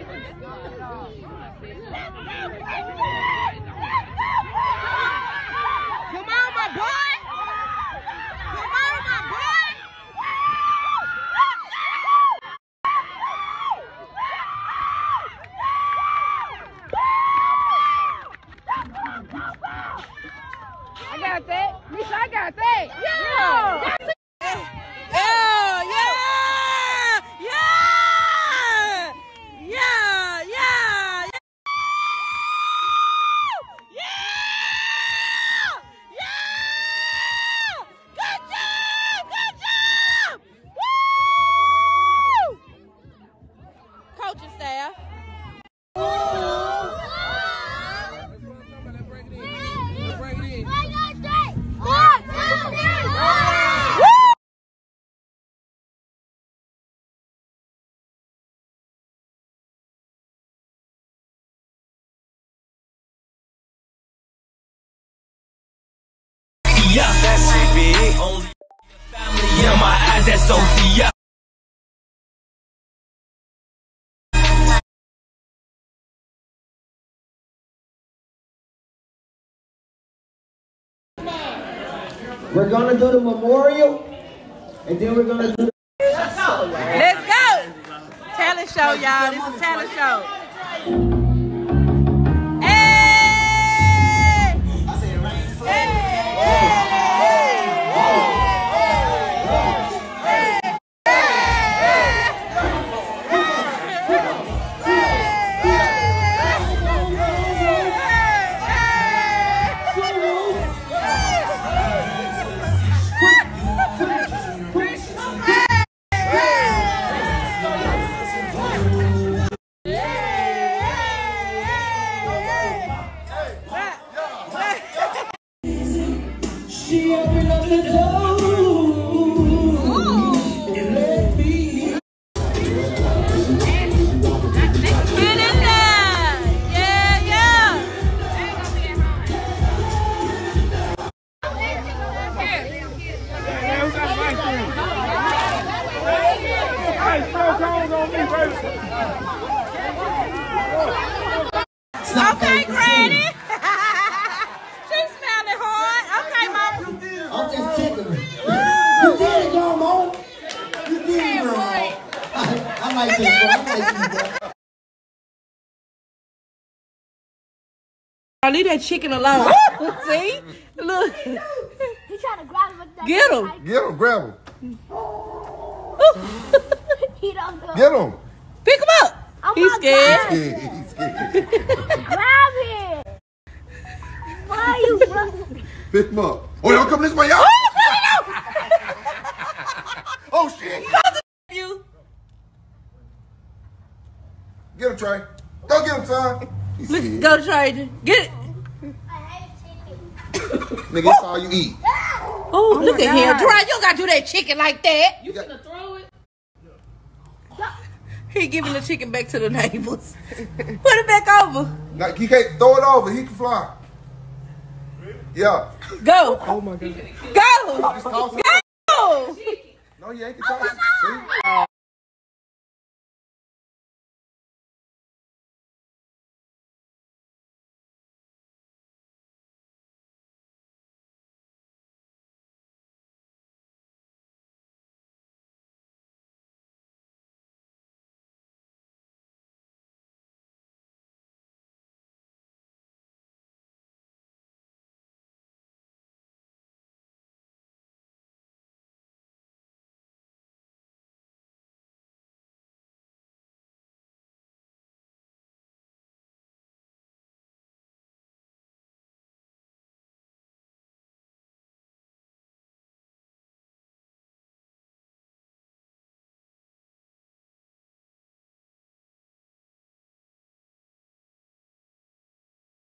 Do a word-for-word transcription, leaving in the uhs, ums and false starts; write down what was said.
Come on, my boy. Come on, my boy. I got that. Lisa, I got that. Yeah. Yeah, that's it, big. Only family in my eyes, that's Sophia. We're gonna do the memorial, and then we're gonna do the... Let's go! Let's go! Talent show, y'all. This is a talent show. She opened up the door and let me in. Get in there! Yeah, yeah! Okay, Granny! She's smelling hard. Okay, Mama. I'm just tickling. You did it, girl, Mom. You did it, girl. I, I like this, bro. I like this, bro. I leave that chicken alone. See? Look. He's trying to grab him with that. Get him. Get him, grab him. He don't know. Get him. Pick him up. Oh He's my scared. God. He's scared. Grab him. Why are you running? Pick him up. Oh, y'all come this way, y'all? Oh, shit. You. Get him, Trey. Go get him, son. He's Look, scared. go Trey. Get it. I hate chicken. Nigga, that's all you eat. Oh, look at him. Trey, you don't got to do that chicken like that. You got... He giving the chicken back to the neighbors. Put it back over. Now, he can't throw it over. He can fly. Yeah. Go. Oh, my God. Go. Just toss it. Go. No, you ain't can toss it. See?